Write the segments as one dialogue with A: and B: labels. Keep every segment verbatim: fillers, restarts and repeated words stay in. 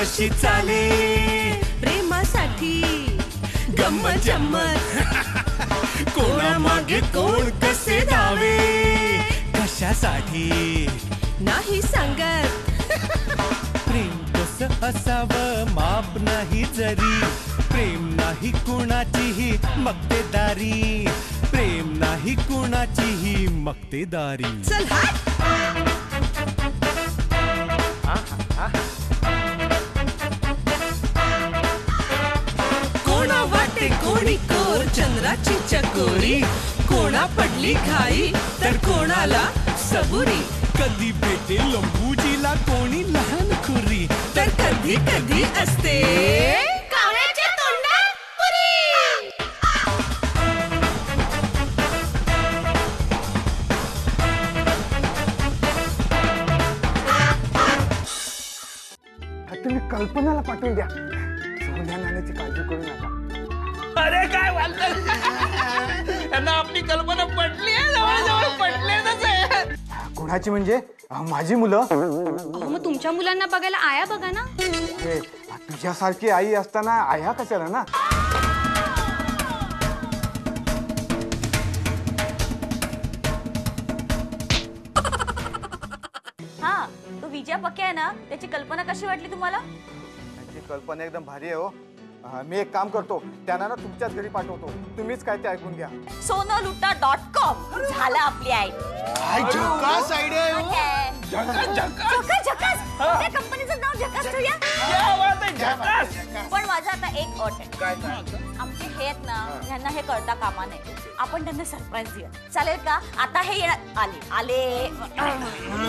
A: कशी चाले
B: प्रेमासाठी
A: गम्मत जम्मत कोणा मागे कोण कसे धावे कशासाठी
B: नाही सांगत
A: प्रेम कसं असावं माप नाही जरी प्रेम नाही कुणाचीही मक्तेदारी प्रेम नाही कुणाचीही मक्तेदारी
B: चल हात कोणा वाटे कोणी कोर चंद्राची चकोरी कोणा पडली घाई तर कोणाला सबुरी
A: कधी भेटे लंबूजीला कोणी लहान खुरी
B: तर कधी कधी असते कावळ्याच्या तोंडात पुरी
C: तुम्ही कल्पनाला पाठवून द्या सोन्या नाण्याची काळजी करू नका.
D: अरे काय बोलतात यांना आपली कल्पना पटली आहे जवळजवळ पटलेच आहे.
C: कोणाची म्हणजे माझी मुलं.
E: मग तुमच्या मुलांना बघायला आया बघा ना.
C: तुझ्यासारखी आई असताना आया कशाला ना.
F: हा तो विजय पक्या आहे ना त्याची कल्पना कशी वाटली तुम्हाला.
C: त्याची कल्पना एकदम भारी आहे हो. मी एक काम करतो त्यांना ना तुमच्याच घरी पाठवतो तुम्हीच काय ते ऐकून घ्या.
F: सोनलुटा डॉट कॉम झालं आपली आई.
D: काय झकास आयडिया आहे. झकास झकास
F: झकास त्या कंपनीचं नाव झकास ठेवूया.
D: क्या बात आहे झकास.
F: पण माझा आता एक अट आहे. काय आमचे हे आहेत ना ह्यांना हे कळता कामा नये. आपण त्यांना सरप्राईज देऊया चालेल का. आता हे येणार आले आले.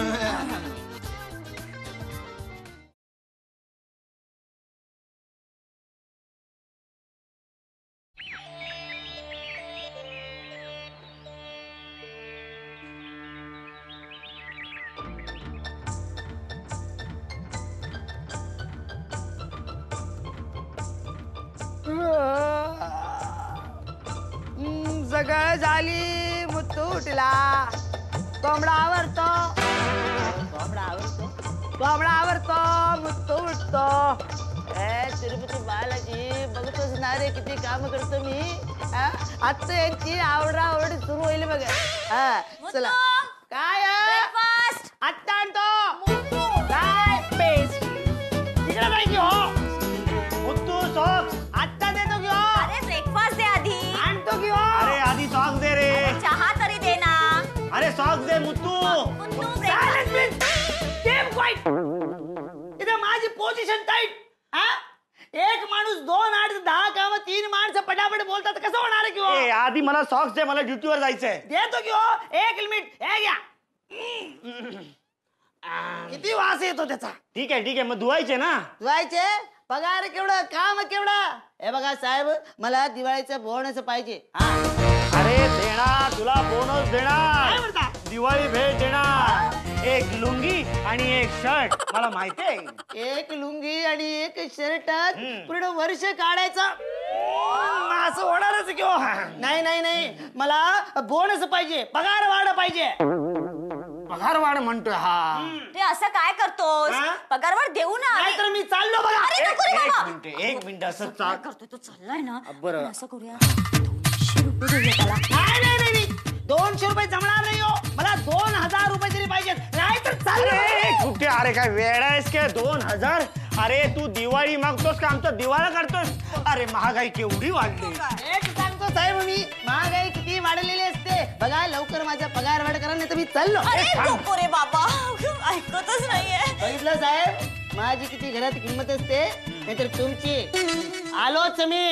G: सकाळ झाली मुत्तू उठला कोंबडा आवरतो कोंबडा आवरतो कोंबडा आवरतो मुत्तू उठतो. ए तिरुपती बालाजी बघतोच ना रे किती काम करतो मी. आता यांची आवडावड सुरू होईल बघ. हा चला काय आत्ता आणतो काय पेस्ट तिकडे पाहिजे हो. मुत्तू सॉक्स आत्ता देतो की हो.
F: अरे ब्रेकफास्ट दे आधी.
G: आणतो की हो.
D: अरे आधी सॉक्स दे रे.
F: चहा तरी दे ना.
D: अरे सॉक्स दे मुत्तू.
G: इथे माझी पोझिशन टाईट. एक माणूस दोन आठ दहा काम तीन माणसं पटापट बोलतात कसं होणार की हो.
D: आधी मला सॉक्स दे मला ड्युटीवर जायचंय.
G: देतो की हो. एक लिमिट हे घ्या. किती वास येतो त्याचा.
D: ठीक आहे ठीक आहे मग धुवायचे ना.
G: धुवायचे पगार केवढं काम केवढं. हे बघा साहेब मला दिवाळीचं बोनस पाहिजे.
D: अरे देणार तुला बोनस देणार. दिवाळी भेट देणार. एक लुंगी आणि एक शर्ट मला माहिती आहे.
G: एक लुंगी आणि एक शर्टात पूर्ण वर्ष काढायचं असं होणारच किंवा. नाही नाही नाही मला बोनस पाहिजे पगार वाढ पाहिजे.
D: पगार वाढ म्हणतोय हा.
F: ते असं काय करतोस पगार वाढ देऊ ना.
G: नाहीतर मी चाललो बघा.
F: एक
D: मिनिट एक मिनिट असं
F: करतोय तो चाललाय ना.
D: बरं
F: असं करूया दोनशे रुपये देऊया त्याला.
G: नाही नाही नाही दोनशे रुपये जमणार नाही हो. मला दोन हजार रुपये तरी पाहिजेत नाहीतर चाललो.
D: कुठे अरे काय वेळ आहेस काय दोन हजार. अरे तू दिवाळी मागतोस का आमचा दिवाळा काढतोस. अरे महागाई केवढी वाढली.
G: एक सांगतो साहेब मी महागाई किती वाढलेली असते बघा. लवकर माझा पगार वाढ करा नाही तर मी चाललो.
F: अरे नको रे बाबा ऐकतच नाहीये.
G: बघितलं साहेब माझी किती घरात किंमत असते नाहीतर तुमची. आलोच मी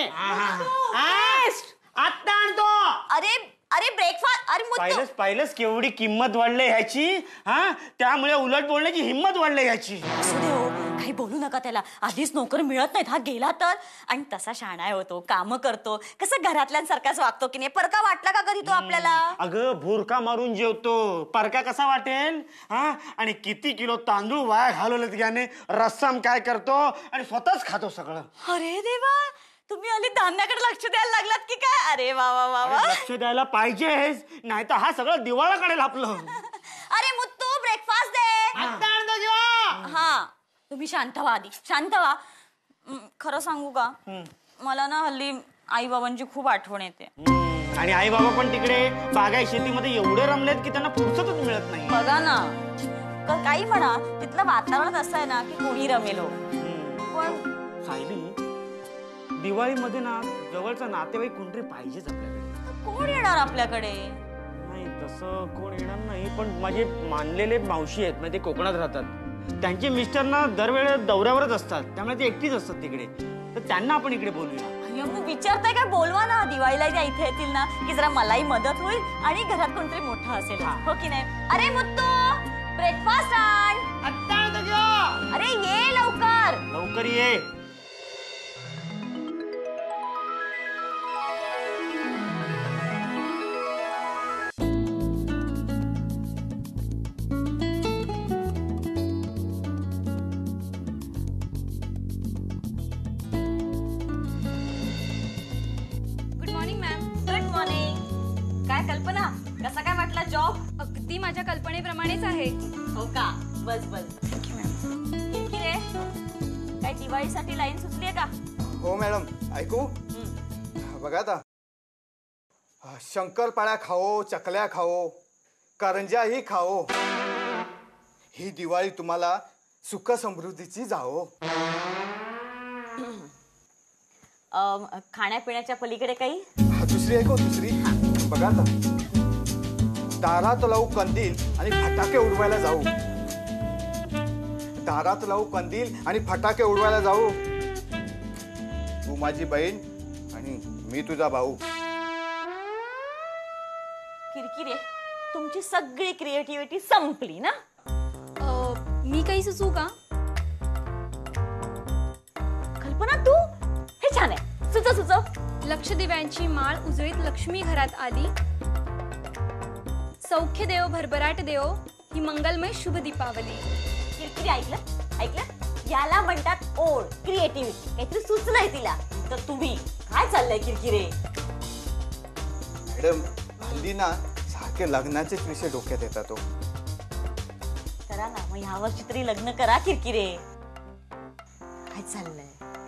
G: आत्ता आणतो.
F: अरे अरे ब्रेकफास्ट. अरे
D: पाहिलंच पाहिलंच केवढी किंमत वाढली ह्याची. हा त्यामुळे उलट बोलण्याची हिंमत वाढली ह्याची.
F: काही बोलू नका त्याला. आधीच नोकर मिळत नाहीत हा गेला तर. आणि तसा शाणा होतो काम करतो कसं घरातल्यांसारखाच वागतो की नाही. परका वाटला का कधी तो आपल्याला.
D: अगं भुरका मारून जेवतो परका कसा वाटेल. हा आणि किती किलो तांदूळ वाया घालवलेत याने. रस्साम काय करतो आणि स्वतःच खातो सगळं.
F: अरे देवा तुम्ही आले धान्याकडे लक्ष द्यायला लागलात की काय. अरे वा वा वा वा.
D: लक्ष द्यायला पाहिजेच नाही तर हा सगळं दिवाळा काढेल आपलं.
F: अरे मुत्तू ब्रेकफास्ट दे.
G: आत्ता आणतो जेव्हा.
F: हा तुम्ही शांत व्हा आधी, शांत व्हा. म, खरं सांगू का, मला ना हल्ली आई बाबांची खूप आठवण येते.
D: आणि आई बाबा पण तिकडे बागाय शेतीमध्ये एवढे रमलेत की त्यांना फुरसतच मिळत नाही.
F: बघा ना, क- काही म्हणा, तिथलं वातावरण असं आहे ना की कोणी रमेलो. पण
D: सायली, दिवाळीमध्ये ना जवळचा नातेवाईक कोणतरी पाहिजेच आपल्याकडे.
F: कोण येणार आपल्याकडे?
D: नाही तसं कोण येणार नाही, पण माझे मानलेले मावशी आहेत, म्हणजे ते कोकणात राहतात. त्यांचे मिस्टर ना दरवेळेस दौऱ्यावरच असतात, त्यामुळे ते एकटीच असतात तिकडे. तर त्यांना आपण इकडे बोलूया.
F: अय्या, मग विचारताय काय? बोलवा ना, दिवाळीला त्या इथे येतील ना की जरा मलाही मदत होईल आणि घरात कोणतरी मोठं असेल, हो की नाही? अरे मुत्तू, ब्रेकफास्ट आण. अरे ये लवकर
D: लवकर ये.
E: Good morning ma'am.
F: Good morning. काय कल्पना, कसा काय वाटला जॉब?
E: अगदी माझ्या कल्पनेप्रमाणेच आहे.
F: हो का? बस बस. किरकिर रे, काय दिवाळीसाठी लाईन सुचलीये का?
C: हो मॅडम, ऐकू बघा आता, शंकरपाळ्या खाओ, चकल्या खाओ, करंज्याही खाओ. ही दिवाळी तुम्हाला सुख समृद्धीची जाओ.
F: अम, खाण्यापिण्याच्या पलीकडे काही?
C: हा, दुसरी ऐकू, दुसरी बघा आता, दारात लावू कंदील आणि फटाके उडवायला जाऊ. दारात लावू कंदील आणि फटाके उडवायला जाऊ. तू माझी बहीण आणि मी तुझा भाऊ.
F: किरकिरे, तुमची सगळी क्रिएटिव्हिटी संपली ना?
E: अ, मी काही सुचू का?
F: कल्पना, तू हे छान आहे, सुचव सुचव.
E: लक्ष दिव्यांची माळ उजळीत लक्ष्मी घरात आली. सौख्य देव भरभराट देव ही मंगलमय शुभ दीपावली.
F: किरकिरे, ऐकलं ऐकलं? याला म्हणतात ओढ, क्रिएटिव्हिटी. काहीतरी सुचलंय तिला. तर तुम्ही काय चाललंय किरकिरे?
C: मॅडम, हल्ली ना सारखे लग्नाचेच विषय डोक्यात येतात.
F: करा ना मग, ह्या वर्षी तरी लग्न करा किरकिरे. काय चाललंय?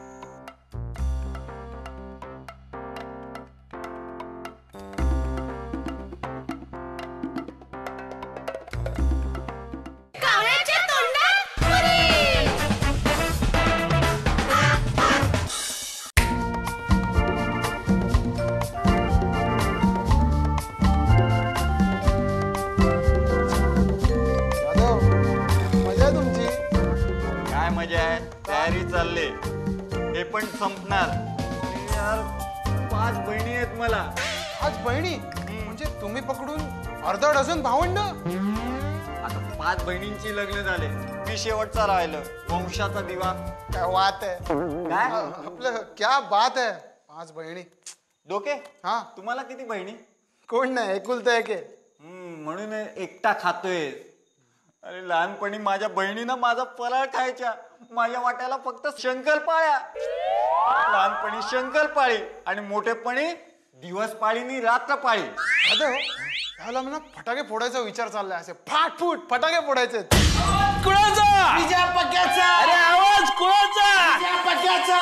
C: मजा आहे तुमची.
H: काय मजा आहे, तयारी चालली. हे पण संपणार. यार, पाच बहिणी आहेत मला.
I: आज बहिणी म्हणजे तुम्ही पकडून अर्धा डझन भावंड.
H: आता पाच बहिणींची लग्न झाले, मी शेवटचा राहिलं. वंशाचा दिवा.
I: क्या बात आहे.
H: काय
I: आपलं क्या बात आहे. पाच बहिणी.
H: डोके,
I: हा,
H: तुम्हाला किती बहिणी?
I: कोण नाही, एकुलता एक आहे.
H: हम्म, म्हणून एकटा खातोय. अरे लहानपणी माझ्या बहिणीनं माझा फराळ खायच्या. माझ्या वाट्याला फक्त शंकरपाळ्या. लहानपणी शंकरपाळी आणि मोठेपणी दिवस पाळीनी रात्र पाळी.
I: अरे त्याला म्हणा फटाके फोडायचा विचार चाललाय. असे फाट फूट फटाके फोडायचे.
A: कुणाचा?
I: विजया पक्क्याचा.
A: अरे आवाज कुणाचा?
I: विजया पक्क्याचा.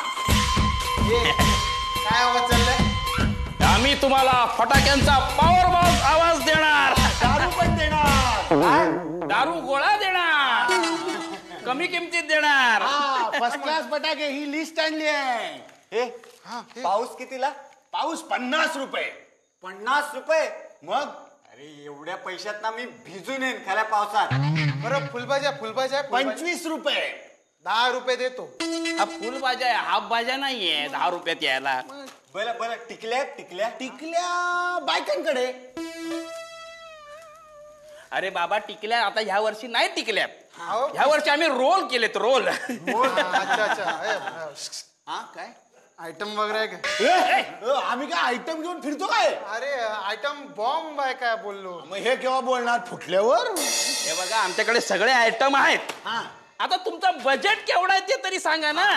I: काय आवाज चाललाय?
A: आम्ही तुम्हाला फटाक्यांचा पॉवर बॉक्स आवाज देणार.
I: दारू पण देणार.
A: दारू गोळा देणार. कमी किमतीत देणार.
I: फर्स्ट क्लास फटाके. ही लिस्ट आणली आहे.
H: हे
I: हा, हे.
H: पाऊस कितीला?
I: पाऊस पन्नास रुपये.
H: पन्नास रुपये
I: मग
H: अरे एवढ्या पैशात ना मी भिजून येईन खऱ्या पावसात.
I: बरं फुलभाज्या फुलभाज्या
G: पंचवीस रुपये.
I: दहा रुपये देतो.
A: हा फुल भाज्या आहे, हाफ भाज्या नाहीये दहा रुपयात यायला.
H: बरं बरं, टिकल्या टिकल्या
G: टिकल्या बायकांकडे.
A: अरे बाबा, टिकल्या आता ह्या वर्षी नाही टिकल्या.
I: अहो.
A: ह्या वर्षी आम्ही रोल केलेत, रोल.
I: अच्छा अच्छा. ए,
G: हा काय?
I: आयटम वगैरे आहे का?
G: ए, आम्ही काय आयटम घेऊन फिरतो काय?
I: अरे आयटम बॉम्ब आहे काय बोललो.
G: मग हे केव्हा बोलणार? फुटल्यावर.
A: हे बघा, आमच्याकडे सगळे आयटम आहेत. आता तुमचं बजेट केवढा आहे ते तरी सांगा ना.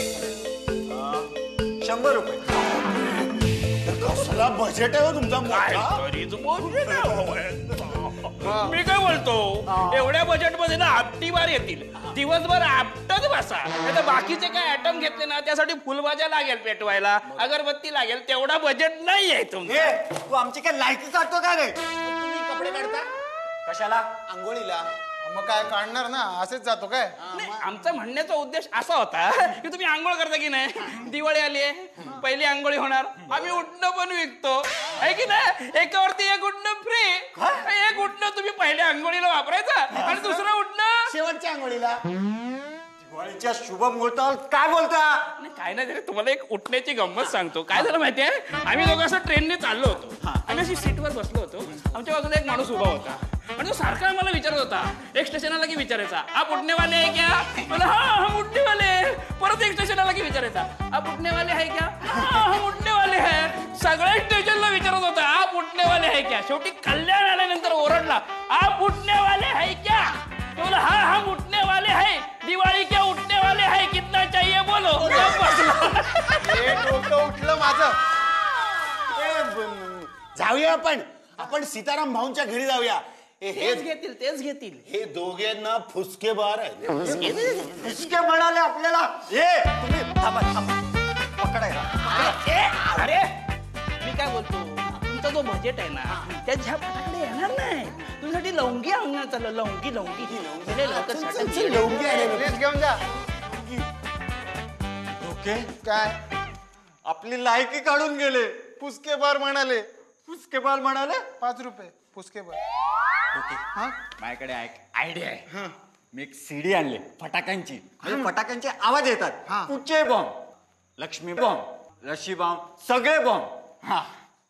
H: शंभर रुपये.
G: कसला बजेट आहे हो तुमचा?
A: काय तरीच बोलले ना. मी काय बोलतो एवढ्या बजेट मध्ये ना आपटीवार येतील, दिवसभर आपटत बसा. नाही तर बाकीचे काय आयटम घेतले ना त्यासाठी फुलभाज्या लागेल पेटवायला, अगरबत्ती लागेल, तेवढा बजेट नाही आहे तुमचं.
H: तू आमची काय लायकी काढतो का रे?
C: तुम्ही कपडे काढता
H: कशाला?
C: आंघोळीला.
I: मग काय काढणार ना, असेच जातो काय?
A: नाही, आमचा म्हणण्याचा उद्देश असा होता की तुम्ही आंघोळ करता की नाही, दिवाळी आली आहे, पहिली आंघोळी होणार, आम्ही उठणं पण विकतो आहे की नाही, एकावरती एक उठणं फ्री. एक उठणं तुम्ही पहिल्या आंघोळीला वापरायचं आणि दुसरं उठणं
C: शेवटच्या आंघोळीला.
H: दिवाळीच्या शुभ मुहूर्तावर काय बोलता?
A: नाही, काय नाही, तुम्हाला एक उठण्याची गंमत सांगतो. काय झालं माहितीये, आम्ही दोघं असं ट्रेनने चाललो होतो, आम्ही अशी सीटवर बसलो होतो, आमच्या बाजूला एक माणूस उभा होता आणि तो सारखा मला विचारत होता. एक स्टेशन आला की विचारायचा, आप उठने वाले है क्या? बोला हाँ हम उठने वाले हैं. परत एक स्टेशन आला की विचारायचा, आप उठने वाले है क्या? हाँ हम उठने वाले हैं. सगळ्या स्टेशनला विचारत होता, आप उठने वाले है क्या? शेवटी कल्याण आल्यानंतर ओरडला, आप उठने वाले है क्या? बोला हाँ हम उठने वाले हैं, दिवाळी क्या उठने वाले हैं, कितना चाहिए बोलो.
I: हे डोकं उठलं माझं.
J: जाऊया आपण आपण सीताराम भाऊंच्या घरी जाऊया.
A: तेच घेतील तेच घेतील.
J: हे दोघे ना फुसके बार आहे.
H: फुसके म्हणाले आपल्याला. ए तुम्ही थांबा थांबा, पकडा याला.
A: अरे मी काय बोलतो, तुमचा जो बजेट आहे ना त्यात ह्या फटाकडे येणार नाही. तुझ्यासाठी लवंगी आणणार चाललं, लवंगी लवंगी लवकर साठवून
C: लवंगी आले.
I: ड्रेस घेऊन जा.
H: ओके,
I: काय
H: आपली लायकी काढून गेले.
I: फुसके बार म्हणाले.
H: फुसके बाल म्हणाले.
I: पाच रुपये फुसके बार.
H: ओके, माझ्याकडे एक आयडिया आहे. मी एक सीडी आणली फटाक्यांची, म्हणजे फटाक्यांचे आवाज येतात. कुठचे बॉम्ब, लक्ष्मी बॉम्ब, लशी बॉम्ब, सगळे बॉम्ब. हा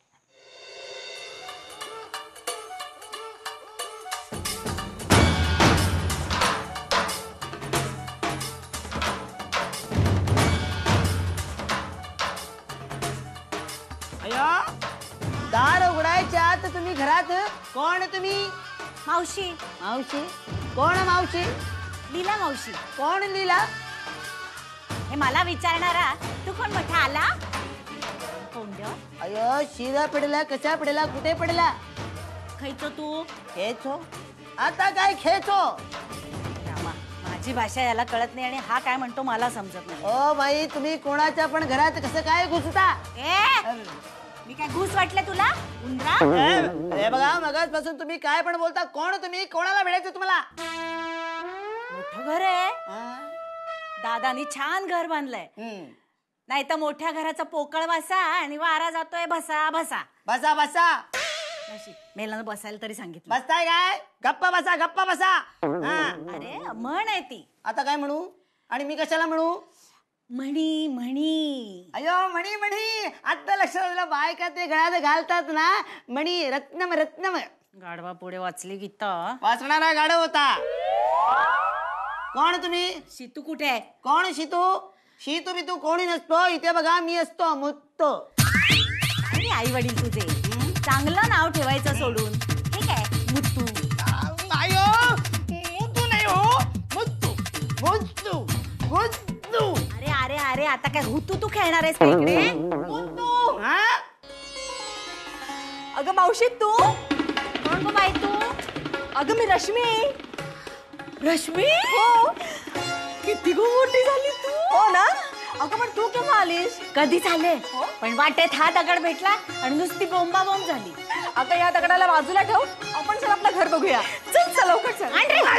G: अयो, दार उघडायच्या तर तुम्ही घरात. कोण तुम्ही?
F: मावशी.
G: मावशी? कोण मावशी?
F: लीला मावशी.
G: कोण लीला?
F: हे मला विचारणारा तू कोण मोठा आला? कोंड
G: अयो, शिरा पडला, कसा पडला, कुठे पडला?
F: खायचो तू?
G: खेचो? आता काय खेचो?
F: रामा, माझी भाषा याला कळत नाही आणि हा काय म्हणतो मला समजत नाही.
G: ओ बाई, तुम्ही कोणाच्या पण घरात कसं काय घुसता?
F: ए मी काय घुस वाटलं तुला? उंदरा?
G: हे बघा, मगाचपासून तुम्ही काय पण बोलता. कोण तुम्ही? कोणाला भेटायचं तुम्हाला?
F: मोठं घर आहे, दादानी छान घर बांधलंय. नाही तर मोठ्या घराचा पोकळ वासा आणि वारा जातोय भसा भसा.
G: बसा बसा.
F: मेलानं बसायला तरी सांगितलं.
G: बसताय काय? गप्पा बसा, गप्पा बसा. हा.
F: अरे म्हण आहे ती.
G: आता काय म्हणू? आणि मी कशाला म्हणू?
F: म्हणी म्हणी.
G: अयो, म्हणी म्हणी. आता लक्षात आलं, बायका ते गळ्यात घालतात ना म्हणी. रत्नम रत्नम.
F: गाढवा पुढे वाचली गीता.
G: वाचणारा गाढव होता. कोण तुम्ही?
F: शितू कुठे आहे?
G: कोण शितू? शितू बितू कोणी नसतो इथे. बघा मी असतो, मुत्तो.
F: आणि आई वडील तुझे चांगलं नाव ठेवायचं सोडून ठीक आहे मुत्तू.
G: नाही हो, मुत्तू नाही हो, मुत्तू मुत्तू मुत्तू.
F: अरे अरे अरे आता काय हुतू तू खेळणार आहेस का इकडे?
G: मुत्तू. हा?
E: अगं मावशी तू?
F: कोण गो बाई तू?
E: अगं मी रश्मी.
F: रश्मी?
E: हो. किती गो मोठी झाली तू. हो ना. अगं पण तू केव्हा आलीस?
F: कधी झाले, पण वाटेत हा दगड भेटला आणि नुसती बोंबा बोंब झाली.
E: आता या दगडाला बाजूला ठेव, आपण चल आपलं घर बघूया. चल चल लवकर चल.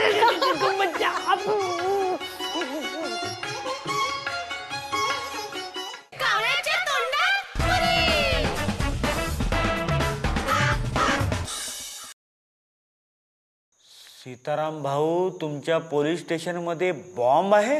H: सीताराम भाऊ, तुमच्या पोलीस स्टेशन मध्ये बॉम्ब आहे?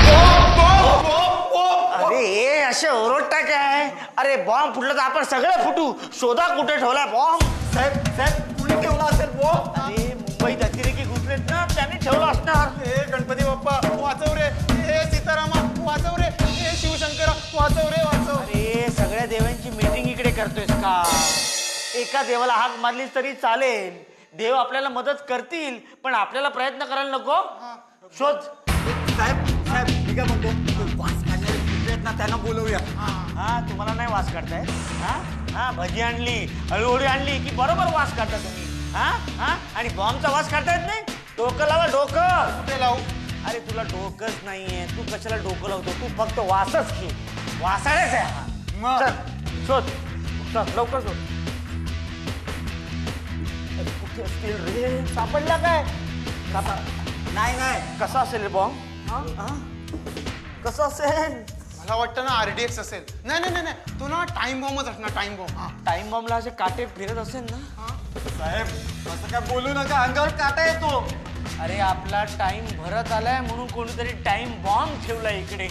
D: अरे असे ओरडता काय? अरे बॉम्ब फुटलं तर आपण सगळे फुटू. शोधा कुठे ठेवला बॉम्ब.
H: साहेब साहेब कुणी ठेवला असेल बॉम्ब?
D: अरे मुंबईत अतिरेकी घुसलेत ना, त्यांनी ठेवला असणार.
I: हे गणपती बाप्पा वाचव रे. हे सीतारामा वाचव रे. हे शिवशंकरा वाचव रे, वाचव.
D: अरे सगळ्या देवांची मीटिंग इकडे करतोयस का? एका देवाला हाक मारलीस तरी चालेल. देव आपल्याला मदत करतील, पण आपल्याला प्रयत्न करायला नको. शोध.
H: साहेब साहेब मी काय म्हणतो, वास काढणारे कुत्रे आहेत ना, त्यांना बोलवूया.
D: हा, तुम्हाला नाही वास काढताय? हा हा, भजी आणली, हळूहळू आणली की बरोबर वास काढता तुम्ही. हा हा आणि बॉम्बचा वास काढता येत नाही? डोकं लावा डोकं.
I: कुठे लावू?
D: अरे तुला डोकंच नाहीये, तू कशाला डोकं लावतो? तू फक्त वासच घे. वासाळेच आहे हा. चल शोध, चल लवकर शोध. अरे कुठे असतील रे? सापडला काय? नाही नाही, कसा असेल रे बॉम्ब? कसं असेल?
I: मला वाटतं ना आरडीएक्स असेल. नाही नाही नाही, तो ना टाइम बॉम्बच असणार. Time bomb.
D: टाइम बॉम्बला असे काटे फिरत असेल ना.
H: साहेब असं काय बोलू नका, अंगावर काटा येतो.
D: अरे आपला टाइम भरत आलाय म्हणून कोणीतरी टाइम बॉम्ब ठेवला इकडे.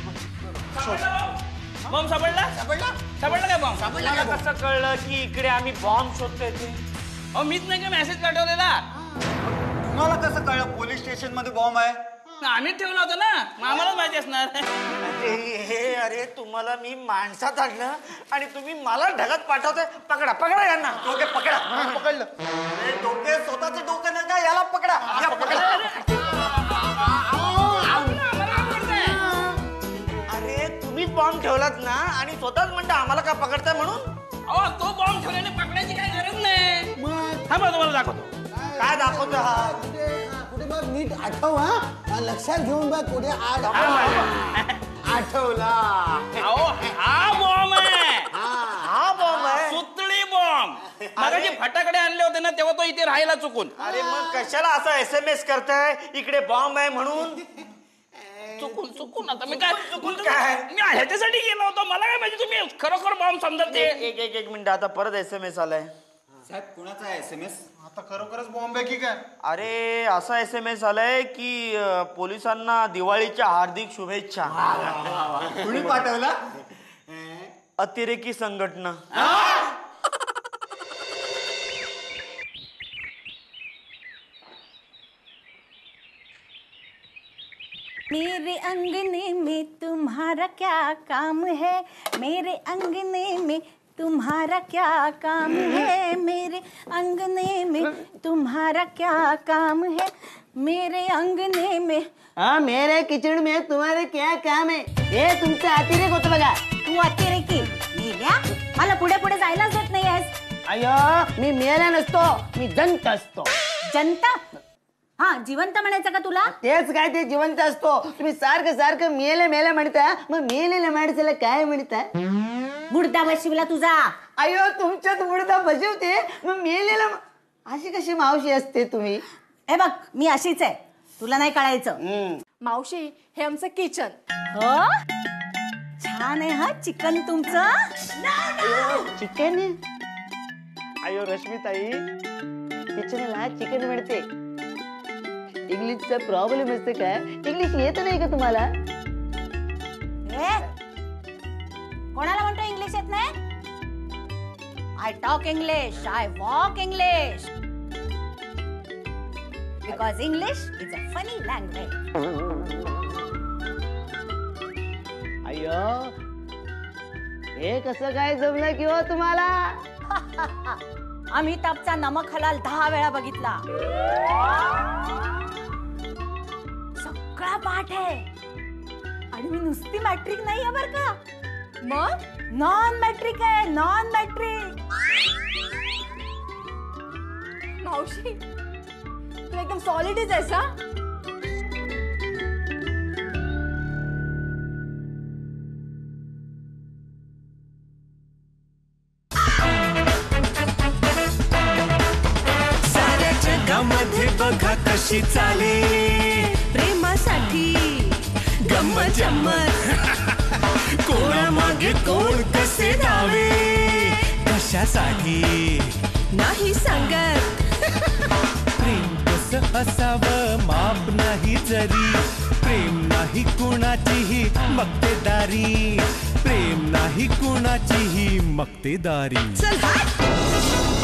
A: बॉम्ब सापडला सापडला सापडला काय बॉम्ब?
D: मला कसं कळलं की इकडे आम्ही बॉम्ब शोधतोय ते?
A: अहो मीच नाही का मेसेज पाठवलेला.
H: तुम्हाला कसं कळलं पोलीस स्टेशन मध्ये बॉम्ब आहे?
A: आम्हीच ठेवला होता ना, मग आम्हालाच माहिती असणार.
D: अरे हे अरे तुम्हाला मी माणसात आणलं आणि तुम्ही मला ढगात पाठवताय. पकडा पकडा यांना. ओके पकडा.
I: पकडलं.
H: अरे डोके स्वतःचं डोकं नका, याला पकडा. या पकडा.
D: अरे तुम्हीच बॉम्ब ठेवलात ना आणि स्वतःच म्हणता आम्हाला का पकडताय म्हणून?
A: अहो तो बॉम्ब ठेवल्याने पकडायची काय गरज नाही. हा मग तुम्हाला दाखवतो.
D: काय दाखवतो हा?
G: कुठे बघ नीट आठव. हा लक्षात घेऊन बघ कुठे आठवला.
A: अहो हा बॉम्ब आहे.
D: हा बॉम्ब आहे.
A: सुतळी बॉम्ब. मगाशी फटाकडे आणले होते ना तेव्हा तो इथे राहायला चुकून.
D: अरे मग कशाला असा एस एम एस करताय इकडे बॉम्ब आहे म्हणून?
A: चुकून चुकून आता मी काय
D: चुकून काय?
A: मी ह्याच्यासाठी गेलो होतो. मला काय माहिती तुम्ही खरोखर बॉम्ब समजत ते.
D: एक एक एक मिनिट, आता परत एस एम एस आलाय.
H: साहेब कुणाचा आहे एस एम एस?
I: आता खरोखरच बॉम्ब आहे की काय?
D: अरे असा एस एम एस आलाय की अ, पोलिसांना दिवाळीच्या हार्दिक शुभेच्छा.
H: कुणी पाठवला?
D: अतिरेकी संघटना.
K: मेरे अंगने में तुम्हारा क्या काम है, मेरे अंगने में तुम्हारा क्या काम है, मेरे अंगने में तुम्हारा क्या काम है, मेरे अंगने में.
G: हाँ मेरे किचन में तुम्हारे क्या काम है? हे तुमचं अतिरेक होतं बघा.
K: तू अतिरेकी मेल्या, मला पुढे पुढे जायलाच देत नाही आहेस.
G: अयो मी मेला नसतो, मी जंत असतो.
K: जनता? हा जिवंत म्हणायचं का तुला?
G: तेच काय ते जिवंत असतो. तुम्ही सारखं सारखं मेले मेले म्हणता, मग मेलेल्या माणसाला काय म्हणता?
K: मुर्दा बशिवला तुझा.
G: अयो तुमच्यात मुर्दा बसवते, मग मेलेला अशी कशी मावशी असते तुम्ही?
K: हे बघ मी अशीच आहे, तुला नाही कळायचं.
E: मावशी हे आमचं किचन.
K: हो छान आहे हा चिकन तुमचं.
G: चिकन? अयो रश्मीताई किचनला चिकन मिळते. इंग्लिशचा प्रॉब्लेम असते का? इंग्लिश येत नाही का तुम्हाला?
K: कोणाला म्हणतो इंग्लिश येत नाही? I talk English, I walk English, because English is a funny language.
G: अयो हे कसं काय जमलं किंवा तुम्हाला?
K: अमिताभचा नमक हलाल दहा वेळा बघितला. सगळा पाठ आहे आणि मी नुसती मॅट्रिक नाही आहे बर का, मग नॉन मॅट्रिक आहे. Non matric.
E: मावशी तू एकदम सॉलिडच आहेस. हा
B: साऱ्या जगामध्ये बघा कशी चाले प्रेमासाठी गंमत जम्मत. कोणामागे कोण कसे धावे, कशासाठी नाही सांगत. प्रेम कसं असावं माप नाही जरी, प्रेम नाही कुणाचीही मक्तेदारी, प्रेम नाही कुणाचीही मक्तेदारी. चल